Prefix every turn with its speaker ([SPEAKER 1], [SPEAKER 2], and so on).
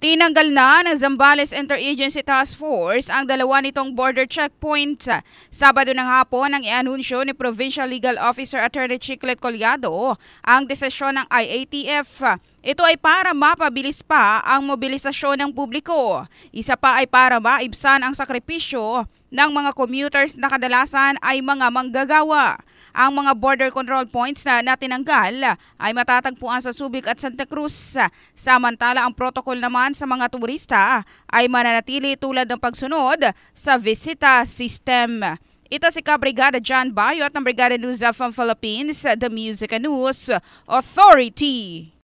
[SPEAKER 1] Tinanggal na ng Zambales Interagency Task Force ang dalawa nitong border checkpoint. Sabado ng hapon ang ianunsyo ni Provincial Legal Officer Attorney Chiclet Collado ang desisyon ng IATF. Ito ay para mapabilis pa ang mobilisasyon ng publiko. Isa pa ay para maibsan ang sakripisyo ng mga commuters na kadalasan ay mga manggagawa. Ang mga border control points na natinanggal ay matatagpuan sa Subic at Santa Cruz. Samantala ang protocol naman sa mga turista ay mananatili tulad ng pagsunod sa visita system. Ito si Kabrigada John Bayot ng Brigada News of Philippines, The Music and News Authority.